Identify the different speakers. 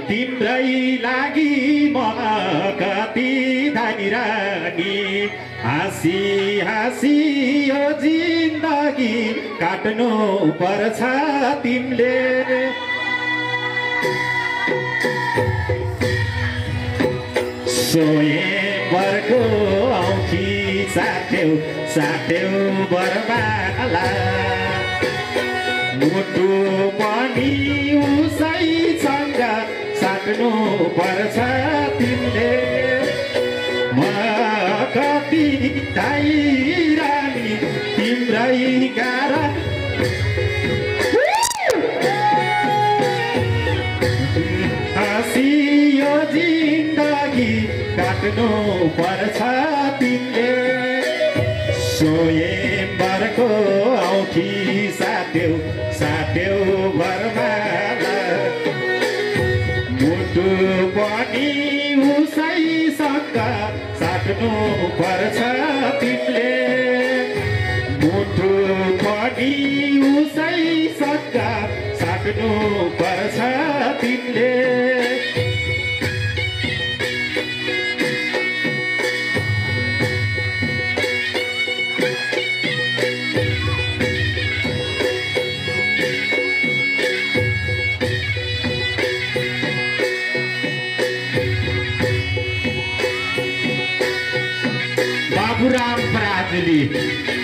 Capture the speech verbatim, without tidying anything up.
Speaker 1: तिम्रै लागि म कति धनिरानी हाँसी हाँसी यो जिन्दगी काट्नु पर्छ तिमीले स्वयंवरको औँठी साट्यौ साट्यौ बरमाला मुटु पनि उसैसँग साट्नु पर्छ तिमीले म कति दाइरानी तिम्रै कारण हाँसी यो जिन्दगी काट्नु पर्छ तिमीले स्वयंवरको औँठी साट्यौ साट्यौ बरमाला मुटु पनि उसैसँग साट्नु पर्छ तिमीले मुटु पनि उसैसँग साट्नु पर्छ तिमीले बाबुराम पराजुली